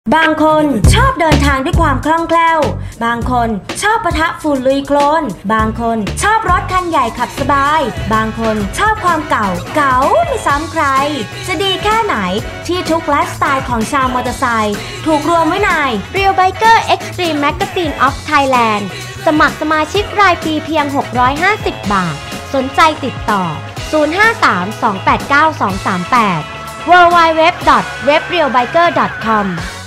บางคนชอบเดินทางด้วยความคล่องแคล่วบางคนชอบปะทะฝุ่นลุยโคลนบางคนชอบรถคันใหญ่ขับสบายบางคนชอบความเก่าไม่ซ้ำใครจะดีแค่ไหนที่ทุกไลฟ์สไตล์ของชาวมอเตอร์ไซค์ถูกรวมไว้ใน Real Biker Extreme Magazine of Thailand สมัครสมาชิกรายปีเพียง650 บาทสนใจติดต่อ053-289-238 www.webrealbiker.com